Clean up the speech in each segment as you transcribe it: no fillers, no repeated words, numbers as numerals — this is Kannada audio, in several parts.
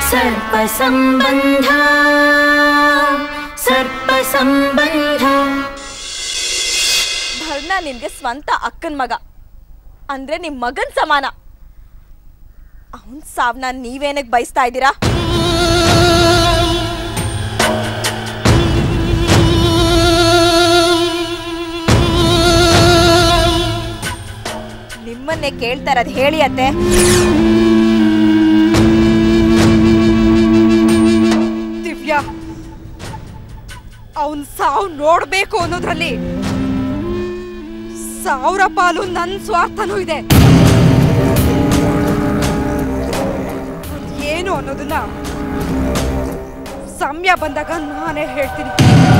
सर्प संबंध भरना निनगे स्ವಂತ ಅಕ್ಕನ ಮಗ ಅಂದ್ರೆ ನಿಮ್ಮ ಮಗನ ಸಮಾನ ಅವನ ಸಾವನ್ನ ನೀವೇನಕ್ಕೆ ಬಯಸ್ತಾ ಇದ್ದೀರಾ ನಿಮ್ಮನ್ನೇ ಕೇಳ್ತಾ ಇರೋದು ಹೇಳಿ ಅತ್ತೆ ದಿವ್ಯಾ ಅವನ್ ಸಾವು ನೋಡ್ಬೇಕು ಅನ್ನೋದ್ರಲ್ಲಿ ಸಾವಿರ ಪಾಲು ನನ್ನ ಸ್ವಾರ್ಥನೂ ಇದೆ ಏನು ಅನ್ನೋದನ್ನ ಸಮಯ ಬಂದಾಗ ನಾನೇ ಹೇಳ್ತೀನಿ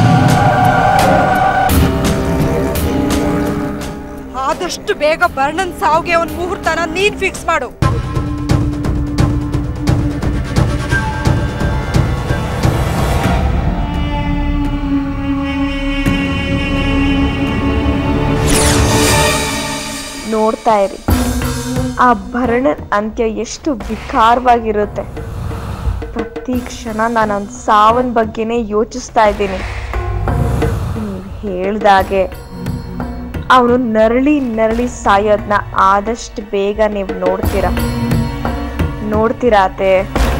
ಆದಷ್ಟು ಬೇಗ ಬರ್ಣನ್ ಸಾವ್ಗೆ ಒಂದು ಮುಹೂರ್ತನ ನೀನ್ ಫಿಕ್ಸ್ ಮಾಡು ನೋಡ್ತಾ ಇರಿ ಆ ಭರಣನ್ ಅಂತ್ಯ ಎಷ್ಟು ವಿಕಾರವಾಗಿರುತ್ತೆ ಪ್ರತಿ ಕ್ಷಣ ನಾನು ಅವನ ಸಾವನ್ ಬಗ್ಗೆನೇ ಯೋಚಿಸ್ತಾ ಇದ್ದೀನಿ ನೀವು ಹೇಳ್ದಾಗೆ ಅವನು ನರಳಿ ನರಳಿ ಸಾಯೋದನ್ನ ಆದಷ್ಟು ಬೇಗ ನೀವು ನೋಡ್ತೀರಾ ಅತ್ತೆ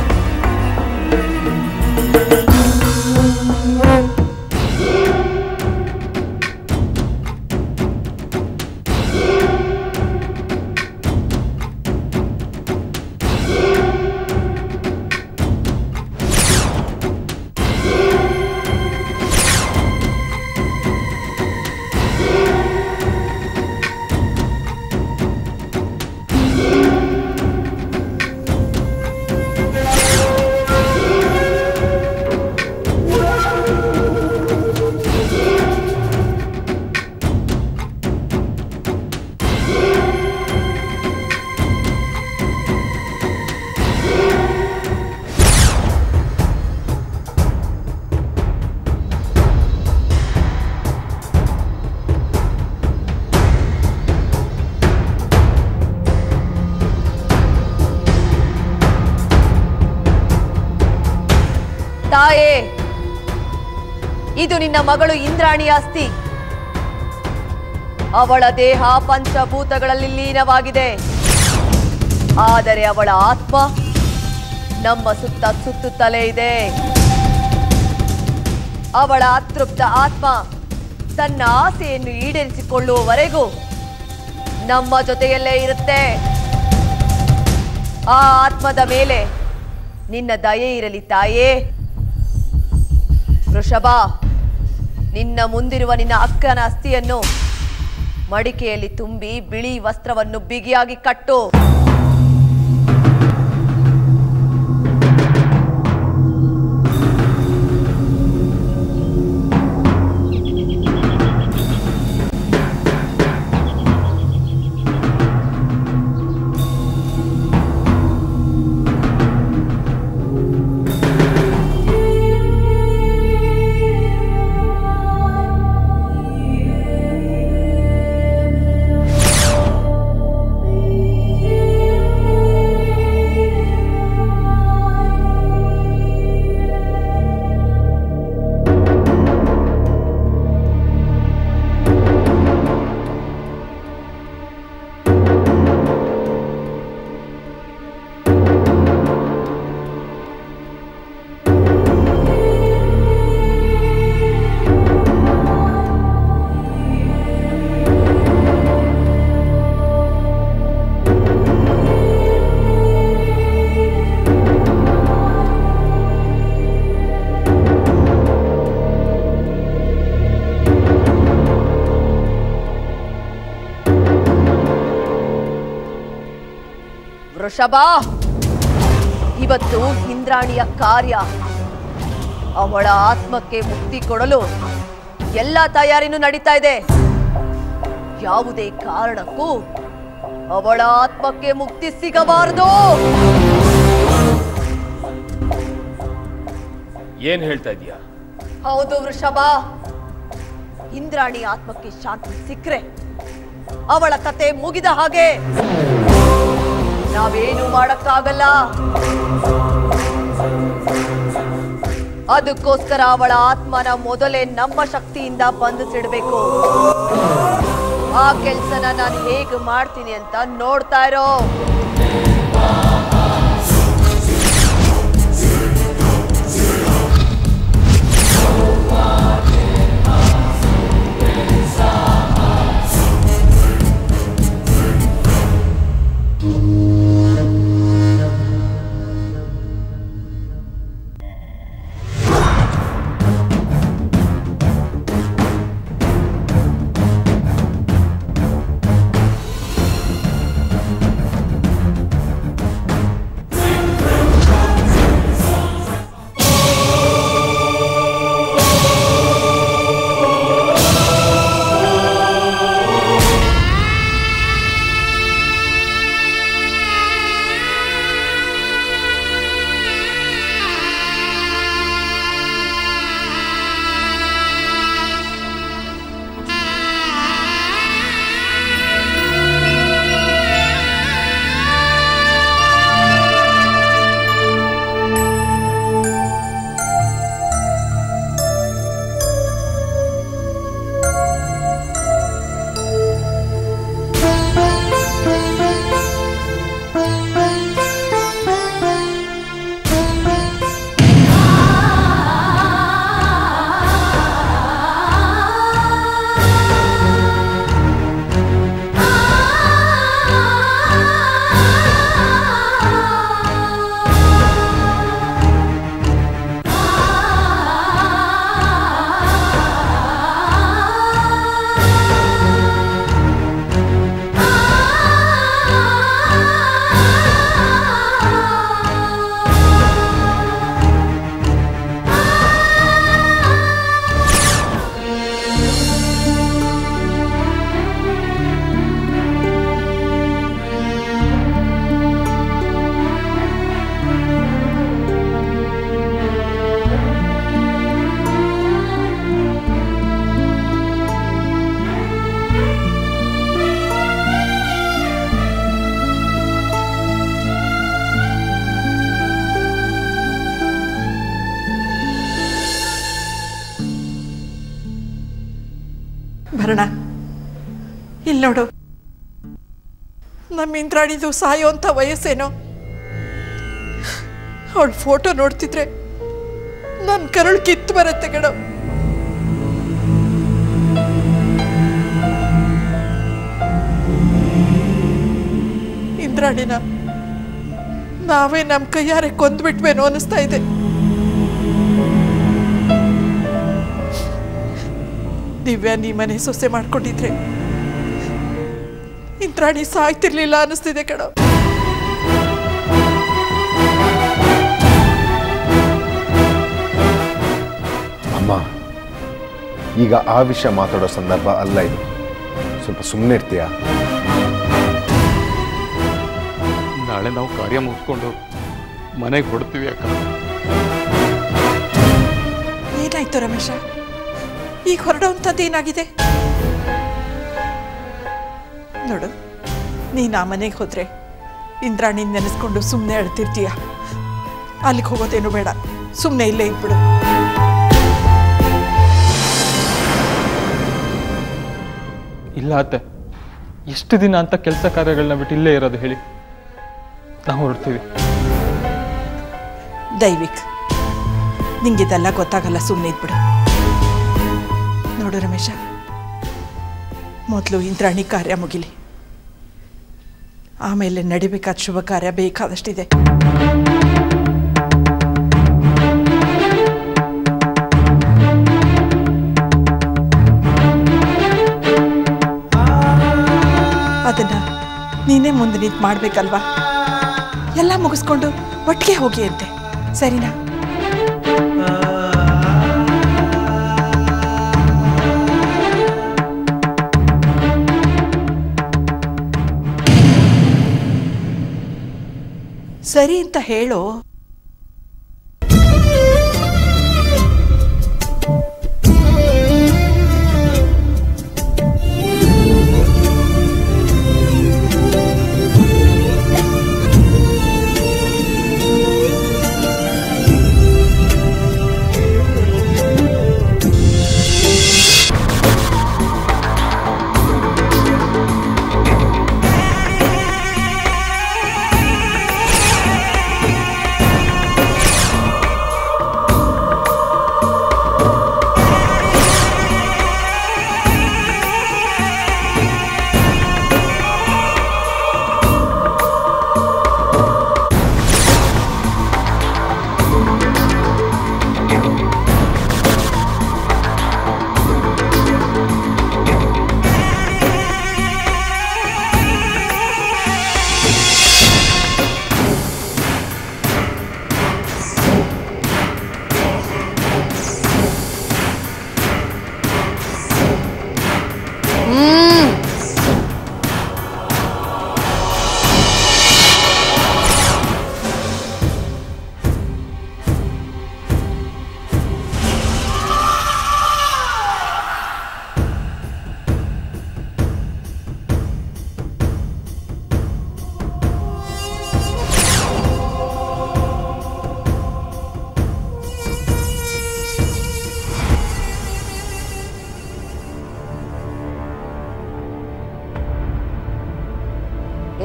ತಾಯೇ ಇದು ನಿನ್ನ ಮಗಳು ಇಂದ್ರಾಣಿ ಆಸ್ತಿ ಅವಳ ದೇಹ ಪಂಚಭೂತಗಳಲ್ಲಿ ಲೀನವಾಗಿದೆ ಆದರೆ ಅವಳ ಆತ್ಮ ನಮ್ಮ ಸುತ್ತ ಸುತ್ತುತ್ತಲೇ ಇದೆ ಅವಳ ಅತೃಪ್ತ ಆತ್ಮ ತನ್ನ ಆಸೆಯನ್ನು ಈಡೇರಿಸಿಕೊಳ್ಳುವವರೆಗೂ ನಮ್ಮ ಜೊತೆಯಲ್ಲೇ ಇರುತ್ತೆ ಆ ಆತ್ಮದ ಮೇಲೆ ನಿನ್ನ ದಯೆ ಇರಲಿ ತಾಯೇ ವೃಷಭ ನಿನ್ನ ಮುಂದಿರುವ ನಿನ್ನ ಅಕ್ಕನ ಅಸ್ಥಿಯನ್ನು ಮಡಿಕೆಯಲ್ಲಿ ತುಂಬಿ ಬಿಳಿ ವಸ್ತ್ರವನ್ನು ಬಿಗಿಯಾಗಿ ಕಟ್ಟು ವೃಷಭ ಇವತ್ತು ಇಂದ್ರಾಣಿಯ ಕಾರ್ಯ ಅವಳ ಆತ್ಮಕ್ಕೆ ಮುಕ್ತಿ ಕೊಡಲು ಎಲ್ಲ ತಯಾರಿನೂ ನಡೀತಾ ಇದೆ ಯಾವುದೇ ಕಾರಣಕ್ಕೂ ಅವಳ ಆತ್ಮಕ್ಕೆ ಮುಕ್ತಿ ಸಿಗಬಾರದು ಏನ್ ಹೇಳ್ತಾ ಇದೀಯಾ ಹೌದು ವೃಷಭ ಇಂದ್ರಾಣಿ ಆತ್ಮಕ್ಕೆ ಶಾಂತಿ ಸಿಕ್ಕರೆ ಅವಳ ಕತೆ ಮುಗಿದ ಹಾಗೆ ನಾವೇನು ಮಾಡಕ್ಕಾಗಲ್ಲ ಅದಕ್ಕೋಸ್ಕರ ಅವಳ ಆತ್ಮನ ಮೊದಲೇ ನಮ್ಮ ಶಕ್ತಿಯಿಂದ ಬಂಧಿಸಿಡ್ಬೇಕು. ಆ ಕೆಲ್ಸನ ನಾನು ಹೇಗೆ ಮಾಡ್ತೀನಿ ಅಂತ ನೋಡ್ತಾ ಇರೋ. ಭರಣ, ಇಲ್ಲಿ ನೋಡು, ನಮ್ಮ ಇಂದ್ರಾಣಿದು ಸಾಯೋಂಥ ವಯಸ್ಸೇನೋ. ಅವಳ ಫೋಟೋ ನೋಡ್ತಿದ್ರೆ ನನ್ನ ಕರುಳು ಕಿತ್ತು ಬರುತ್ತೆ ಕಣೋ. ಇಂದ್ರಾಣಿನ ನಾವೇ ನಮ್ಮ ಕೈಯಾರೆ ಕೊಂದ್ಬಿಟ್ವೇನೋ ಅನಿಸ್ತಾ ಇದೆ. ದಿವ್ಯಾ ನೀ ಮನೆ ಸೊಸೆ ಮಾಡ್ಕೊಂಡಿದ್ರೆ ಇಂದ್ರಾಣಿ ಸಾಯ್ತಿರ್ಲಿಲ್ಲ ಅನಿಸ್ತಿದೆ ಕಣೋ. ಅಮ್ಮ, ಈಗ ಆ ವಿಷಯ ಮಾತಾಡೋ ಸಂದರ್ಭ ಅಲ್ಲ ಇದು. ಸ್ವಲ್ಪ ಸುಮ್ಮನೆ ಇರ್ತೀಯಾ? ನಾಳೆ ನಾವು ಕಾರ್ಯ ಮುಗಿಸ್ಕೊಂಡು ಮನೆಗೆ ಹೊಡ್ತೀವಿ ಅಕ್ಕ. ಏನಾಯ್ತು ರಮೇಶ? ಈಗ ಹೊರಡೋಂಥದ್ದು ಏನಾಗಿದೆ ನೋಡು. ನೀನು ಆ ಮನೆಗೆ ಹೋದ್ರೆ ಇಂದ್ರಾಣಿ ನೆನೆಸ್ಕೊಂಡು ಸುಮ್ಮನೆ ಅಳ್ತಿರ್ತೀಯ. ಅಲ್ಲಿಗೆ ಹೋಗೋದೇನು ಬೇಡ, ಸುಮ್ಮನೆ ಇಲ್ಲೇ ಇದ್ಬಿಡು. ಇಲ್ಲ ಅತ್ತೆ, ಎಷ್ಟು ದಿನ ಅಂತ ಕೆಲಸ ಕಾರ್ಯಗಳನ್ನ ಬಿಟ್ಟು ಇಲ್ಲೇ ಇರೋದು ಹೇಳಿ? ನಾವು ಹೊರಡ್ತೀವಿ. ದೈವಿಕ್, ನಿಂಗಿದೆಲ್ಲ ಗೊತ್ತಾಗಲ್ಲ, ಸುಮ್ಮನೆ ಇದ್ಬಿಡು. ನೋಡು ರಮೇಶ, ಮೊದಲು ಇಂದ್ರಾಣಿ ಕಾರ್ಯ ಮುಗಿಲಿ, ಆಮೇಲೆ ನಡಿಬೇಕಾದ ಶುಭ ಕಾರ್ಯ ಬೇಕಾದಷ್ಟಿದೆ. ಅದನ್ನ ನೀನೇ ಮುಂದೆ ನಿಂತು ಮಾಡ್ಬೇಕಲ್ವಾ? ಎಲ್ಲ ಮುಗಿಸ್ಕೊಂಡು ಒಟ್ಟಿಗೆ ಹೋಗಿ ಅಂತೆ, ಸರಿನಾ? ಸರಿ ಅಂತ ಹೇಳು.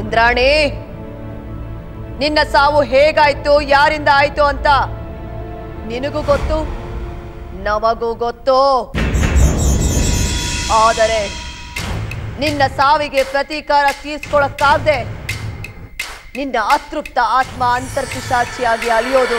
ಇಂದ್ರಾಣಿ, ನಿನ್ನ ಸಾವು ಹೇಗಾಯ್ತು, ಯಾರಿಂದ ಆಯ್ತು ಅಂತ ನಿನಗೂ ಗೊತ್ತು, ನಮಗೂ ಗೊತ್ತು. ಆದರೆ ನಿನ್ನ ಸಾವಿಗೆ ಪ್ರತೀಕಾರ ತೀರ್ಸ್ಕೊಳಕ್ಕಾಗದೆ ನಿನ್ನ ಅತೃಪ್ತ ಆತ್ಮ ಅಂತರ್ಪಿಶಾಚಿಯಾಗಿ ಅಲಿಯೋದು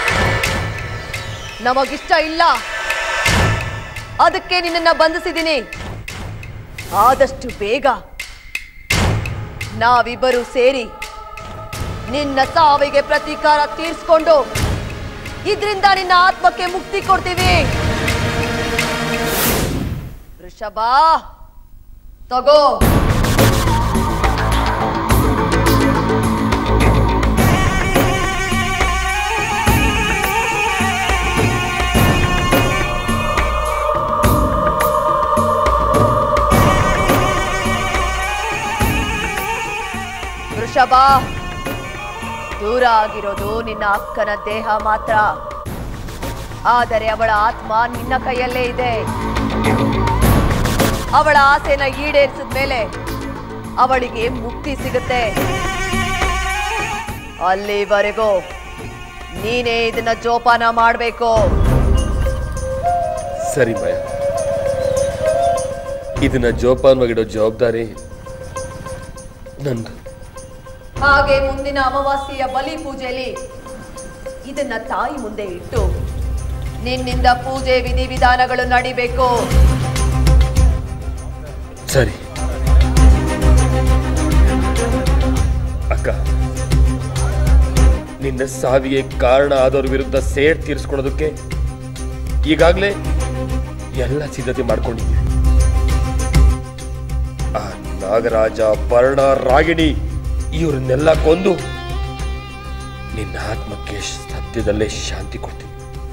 ನಮಗಿಷ್ಟ ಇಲ್ಲ. ಅದಕ್ಕೆ ನಿನ್ನನ್ನು ಬಂಧಿಸಿದ್ದೀನಿ. ಆದಷ್ಟು ಬೇಗ ನಾವಿಬ್ಬರು ಸೇರಿ ನಿನ್ನ ಸಾವಿಗೆ ಪ್ರತೀಕಾರ ತೀರ್ಸ್ಕೊಂಡು ಇದರಿಂದ ನಿನ್ನ ಆತ್ಮಕ್ಕೆ ಮುಕ್ತಿ ಕೊಡ್ತೀವಿ. ವೃಷಭ, ತಗೋ. ವೃಷಭ, ದೂರ ಆಗಿರೋದು ನಿನ್ನ ಅಕ್ಕನ ದೇಹ ಮಾತ್ರ, ಆದರೆ ಅವಳ ಆತ್ಮ ನಿನ್ನ ಕೈಯಲ್ಲೇ ಇದೆ. ಅವಳ ಆಸೆನ ಈಡೇರಿಸಿದ ಮೇಲೆ ಅವಳಿಗೆ ಮುಕ್ತಿ ಸಿಗುತ್ತೆ. ಅಲ್ಲಿವರೆಗೂ ನೀನೇ ಇದನ್ನ ಜೋಪಾನ ಮಾಡಬೇಕು. ಸರಿ ಭಯ, ಇದನ್ನ ಜೋಪಾನವಾಗಿಡೋ ಜವಾಬ್ದಾರಿ ನಂದು. ಹಾಗೆ ಮುಂದಿನ ಅಮಾವಾಸ್ಯೆಯ ಬಲಿ ಪೂಜೆಯಲ್ಲಿ ಇದನ್ನ ತಾಯಿ ಮುಂದೆ ಇಟ್ಟು ನಿನ್ನಿಂದ ಪೂಜೆ ವಿಧಿವಿಧಾನಗಳು ನಡಿಬೇಕು. ಸರಿ ಅಕ್ಕ, ನಿನ್ನ ಸಾವಿಗೆ ಕಾರಣ ಆದವ್ರ ವಿರುದ್ಧ ಸೇಡ್ ತೀರಿಸ್ಕೊಳ್ಳೋದಕ್ಕೆ ಈಗಾಗಲೇ ಎಲ್ಲ ಸಿದ್ಧತೆ ಮಾಡ್ಕೊಂಡಿದ್ದೀವಿ. ಆ ನಾಗರಾಜ, ಭರಣ, ರಾಗಿಣಿ ಇವರನ್ನೆಲ್ಲ ಕೊಂದು ನಿನ್ನ ಆತ್ಮಕ್ಕೆ ಸತ್ಯದಲ್ಲೇ ಶಾಂತಿ ಕೊಡ್ತೀನಿ.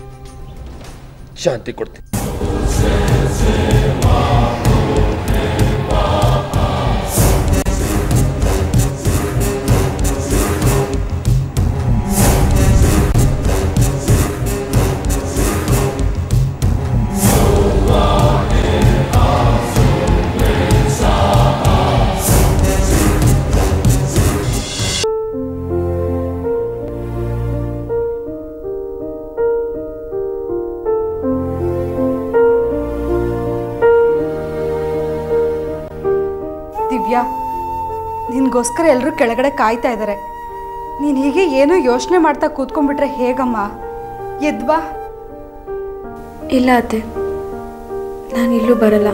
ನಿನ್ಗೋಸ್ಕರ ಎಲ್ಲರೂ ಕೆಳಗಡೆ ಕಾಯ್ತಾ ಇದ್ದಾರೆ. ನೀನು ಹೀಗೆ ಏನೋ ಯೋಚನೆ ಮಾಡ್ತಾ ಕೂತ್ಕೊಂಡ್ಬಿಟ್ರೆ ಹೇಗಮ್ಮ? ಎದ್ವಾ. ಇಲ್ಲ ಅತ್ತೆ, ನಾನಿಲ್ಲೂ ಬರಲ್ಲ.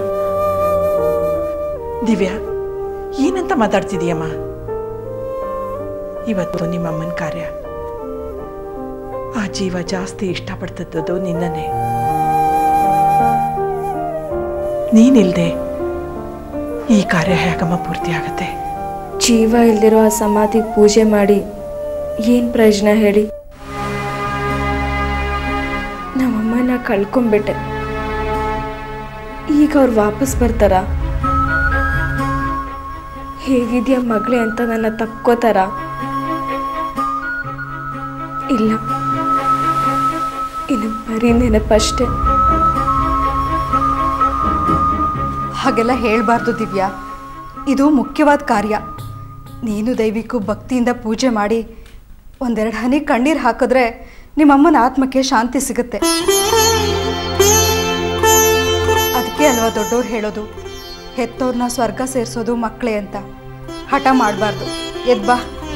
ದಿವ್ಯಾ, ಏನಂತ ಮಾತಾಡ್ತಿದೀಯಮ್ಮ? ಇವತ್ತು ನಿಮ್ಮಮ್ಮನ ಕಾರ್ಯ. ಆ ಜೀವ ಜಾಸ್ತಿ ಇಷ್ಟಪಡ್ತದ್ದು ನಿನ್ನನ್ನೇ. ನೀನಿಲ್ದೆ ಈ ಕಾರ್ಯ ಹೇಗಮ್ಮ ಪೂರ್ತಿ ಆಗತ್ತೆ? ಜೀವ ಇಲ್ದಿರೋ ಆ ಸಮಾಧಿ ಪೂಜೆ ಮಾಡಿ ಏನು ಪ್ರಯೋಜನ ಹೇಳಿ? ನಮ್ಮಮ್ಮನ ಕಳ್ಕೊಂಡ್ಬಿಟ್ಟೆ. ಈಗ ಅವ್ರು ವಾಪಸ್ ಬರ್ತಾರ? ಹೇಗಿದ್ಯಾ ಮಗಳೇ ಅಂತ ನನ್ನ ತಕ್ಕೋತಾರ? ಇಲ್ಲ, ಇನ್ನು ಬರೀ ನೆನಪಷ್ಟೆ. ಹಾಗೆಲ್ಲ ಹೇಳಬಾರ್ದು ದಿವ್ಯಾ. ಇದು ಮುಖ್ಯವಾದ ಕಾರ್ಯ. ನೀನು ದೈವಿಕೂ ಭಕ್ತಿಯಿಂದ ಪೂಜೆ ಮಾಡಿ ಒಂದೆರಡು ಹನಿ ಕಣ್ಣೀರು ಹಾಕಿದ್ರೆ ನಿಮ್ಮಮ್ಮನ ಆತ್ಮಕ್ಕೆ ಶಾಂತಿ ಸಿಗುತ್ತೆ. ಅದಕ್ಕೆ ಅಲ್ವಾ ದೊಡ್ಡವ್ರು ಹೇಳೋದು, ಹೆತ್ತವ್ರನ್ನ ಸ್ವರ್ಗ ಸೇರಿಸೋದು ಮಕ್ಕಳೇ ಅಂತ. ಹಠ ಮಾಡಬಾರ್ದು. ಎದ್ಬಾ.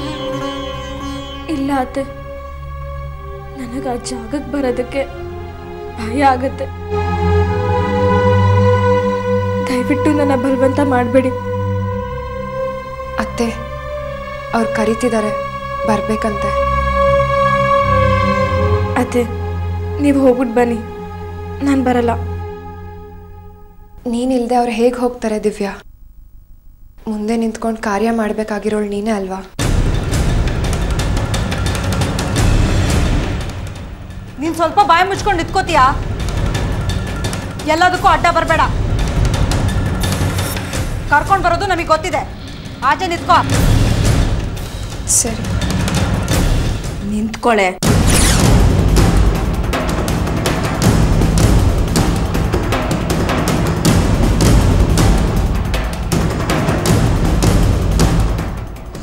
ಇಲ್ಲ ಅತ್ತೆ, ನನಗೆ ಆ ಜಾಗಕ್ಕೆ ಬರೋದಕ್ಕೆ ಭಯ ಆಗುತ್ತೆ. ದಯವಿಟ್ಟು ನನ್ನ ಬಲವಂತ ಮಾಡಬೇಡಿ. ಅತ್ತೆ, ಅವ್ರು ಕರೀತಿದ್ದಾರೆ, ಬರ್ಬೇಕಂತೆ. ಅತ್ತೆ, ನೀವು ಹೋಗ್ಬಿಟ್ಟು ಬನ್ನಿ, ನಾನು ಬರಲ್ಲ. ನೀನಿಲ್ದೆ ಅವ್ರು ಹೇಗೆ ಹೋಗ್ತಾರೆ ದಿವ್ಯಾ? ಮುಂದೆ ನಿಂತ್ಕೊಂಡು ಕಾರ್ಯ ಮಾಡಬೇಕಾಗಿರೋಳು ನೀನೇ ಅಲ್ವಾ? ನೀನು ಸ್ವಲ್ಪ ಬಾಯಿ ಮುಚ್ಕೊಂಡು ನಿಂತ್ಕೋತೀಯಾ? ಎಲ್ಲದಕ್ಕೂ ಅಡ್ಡ ಬರಬೇಡ. ಕರ್ಕೊಂಡು ಬರೋದು ನಮಗೆ ಗೊತ್ತಿದೆ. ಆಚೆ ನಿಂತ್ಕೋ. ಸರಿ, ನಿಂತ್ಕೊಳ್ಳೆ.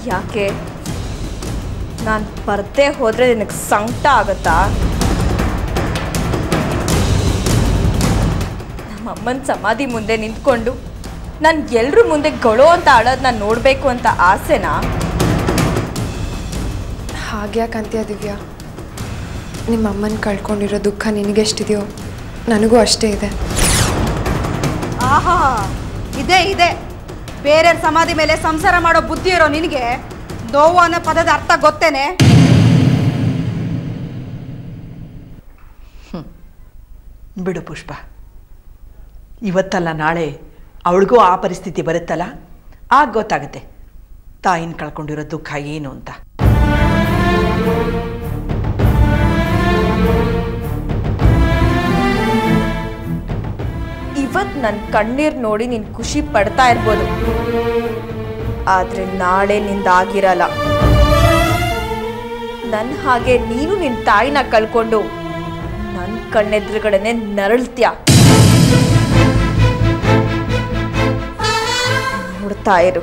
ಯಾಕೆ ನಾನು ಬರ್ದೇ ಹೋದ್ರೆ ನಿನಗೆ ಸಂಕಟ ಆಗತ್ತಾ? ನಮ್ಮಮ್ಮನ ಸಮಾಧಿ ಮುಂದೆ ನಿಂತ್ಕೊಂಡು ನಾನು ಎಲ್ರ ಮುಂದೆ ಗೊಳೋ ಅಂತ ಆಳೋದನ್ನ ನೋಡಬೇಕು ಅಂತ ಆಸೆನಾ? ಹಾಗ್ಯಾಕಂತೀಯ ದಿವ್ಯಾ? ನಿಮ್ಮ ಅಮ್ಮನ ಕಳ್ಕೊಂಡಿರೋ ದುಃಖ ನಿನಗೆಷ್ಟಿದೆಯೋ ನನಗೂ ಅಷ್ಟೇ ಇದೆ. ಆಹಾ, ಇದೆ ಬೇರೆ ಸಮಾಧಿ ಮೇಲೆ ಸಂಸಾರ ಮಾಡೋ ಬುದ್ಧಿ ಇರೋ ನಿನಗೆ ನೋವು ಅನ್ನೋ ಪದದ ಅರ್ಥ ಗೊತ್ತೇನೆ? ಬಿಡು ಪುಷ್ಪ, ಇವತ್ತಲ್ಲ ನಾಳೆ ಅವಳಿಗೂ ಆ ಪರಿಸ್ಥಿತಿ ಬರುತ್ತಲ್ಲ, ಆಗ ಗೊತ್ತಾಗುತ್ತೆ ತಾಯಿನ ಕಳ್ಕೊಂಡಿರೋ ದುಃಖ ಏನು ಅಂತ. ಇವತ್ತು ನನ್ನ ಕಣ್ಣೀರು ನೋಡಿ ನೀನು ಖುಷಿ ಪಡ್ತಾ ಇರ್ಬೋದು, ಆದರೆ ನಾಳೆ ನಿಂದಾಗಿರಲ್ಲ. ನನ್ನ ಹಾಗೆ ನೀನು ನಿನ್ನ ತಾಯಿನ ಕಳ್ಕೊಂಡು ನನ್ನ ಕಣ್ಣೆದುರುಗಡೆನೆ ನರಳ್ತ್ಯಾ. ನೋಡ್ತಾ ಇರು.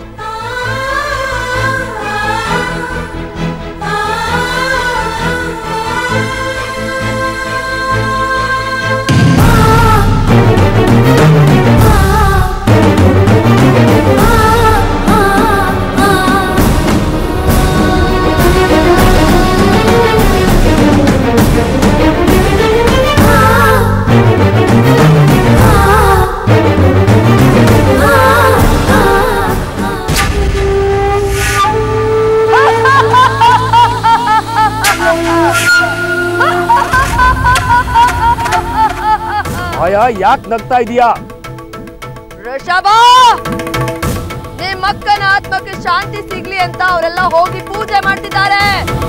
ಮಾಯಾ, ಯಾಕೆ ನಗ್ತಾ ಇದೀಯಾ? ಋಷಭ, ನಿಮ್ಮಕ್ಕನ ಆತ್ಮಕ್ಕೆ ಶಾಂತಿ ಸಿಗ್ಲಿ ಅಂತ ಅವರೆಲ್ಲ ಹೋಗಿ ಪೂಜೆ ಮಾಡ್ತಿದ್ದಾರೆ.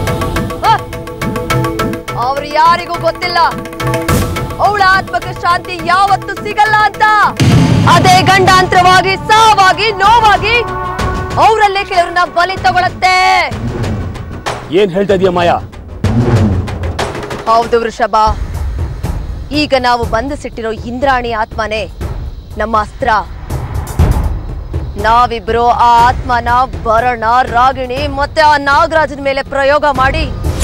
ಅವ್ರು ಯಾರಿಗೂ ಗೊತ್ತಿಲ್ಲ ಅವಳ ಆತ್ಮಕ್ಕೆ ಶಾಂತಿ ಯಾವತ್ತು ಸಿಗಲ್ಲ ಅಂತ. ಅದೇ ಗಂಡಾಂತರವಾಗಿ, ಸಾವಾಗಿ, ನೋವಾಗಿ ಅವರಲ್ಲೇ ಕೆಲವ್ರನ್ನ ಬಲಿ ತಗೊಳತ್ತೆ. ಏನ್ ಹೇಳ್ತಾ ಇದೀಯ ಮಾಯಾ? ಹೌದು ವೃಷಭ, ಈಗ ನಾವು ಬಂಧಿಸಿಟ್ಟಿರೋ ಇಂದ್ರಾಣಿ ಆತ್ಮನೇ ನಮ್ಮ ಅಸ್ತ್ರ. ನಾವಿಬ್ರು ಆ ಆತ್ಮನ ಭರಣ, ರಾಗಿಣಿ ಮತ್ತೆ ಆ ನಾಗರಾಜನ ಮೇಲೆ ಪ್ರಯೋಗ ಮಾಡಿ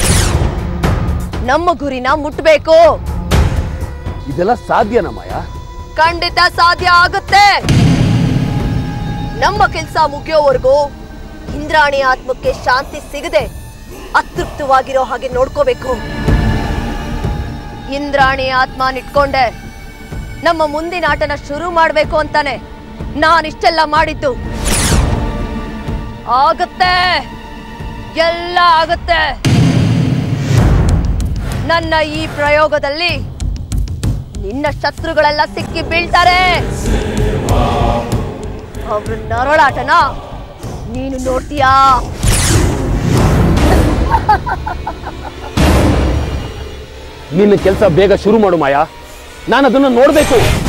ನಮ್ಮ ಗುರಿನ ಮುಟ್ಬೇಕು. ಇದೆಲ್ಲ ಸಾಧ್ಯನಾ ಮಾಯಾ? ಖಂಡಿತ ಸಾಧ್ಯ ಆಗುತ್ತೆ. ನಮ್ಮ ಕೆಲಸ ಮುಗಿಯೋವರೆಗೂ ಇಂದ್ರಾಣಿ ಆತ್ಮಕ್ಕೆ ಶಾಂತಿ ಸಿಗದೆ ಅತೃಪ್ತವಾಗಿರೋ ಹಾಗೆ ನೋಡ್ಕೋಬೇಕು. ಇಂದ್ರಾಣಿ ಆತ್ಮನಿಟ್ಕೊಂಡೆ ನಮ್ಮ ಮುಂದಿನ ಆಟನ ಶುರು ಮಾಡ್ಬೇಕು ಅಂತಾನೆ ನಾನಿಷ್ಟೆಲ್ಲ ಮಾಡಿದ್ದು. ಆಗುತ್ತೆ, ಎಲ್ಲ ಆಗುತ್ತೆ. ನನ್ನ ಈ ಪ್ರಯೋಗದಲ್ಲಿ ನಿನ್ನ ಶತ್ರುಗಳೆಲ್ಲ ಸಿಕ್ಕಿ ಬೀಳ್ತಾರೆ. ಅವ್ರ ನರಳಾಟನ ನೀನು ನೋಡ್ತೀಯಾ? ನಿನ್ನ ಕೆಲಸ ಬೇಗ ಶುರು ಮಾಡು ಮಾಯಾ, ನಾನು ಅದನ್ನ ನೋಡ್ಬೇಕು.